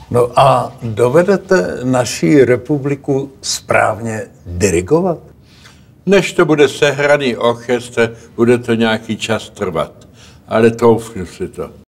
No a dovedete naší republiku správně dirigovat? Než to bude sehraný orchestr, bude to nějaký čas trvat. Ale troufnu si to.